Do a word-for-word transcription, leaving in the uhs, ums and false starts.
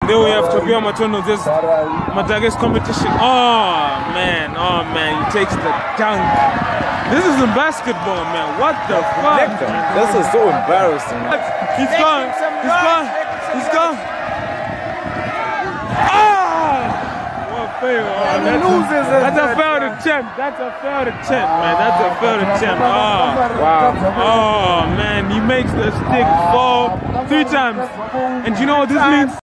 Then we have Tabia Matono, this Madagascar competition. Oh man, oh man, he takes the dunk. This is in basketball, man. What the fuck? This is so embarrassing. He's gone. He's gone. He's gone. Ah! What favor? Oh, that's, that's a failed attempt. That's a failed attempt, man. That's a failed attempt. Oh, Wow. oh man, he makes the stick fall three times. And you know what this means?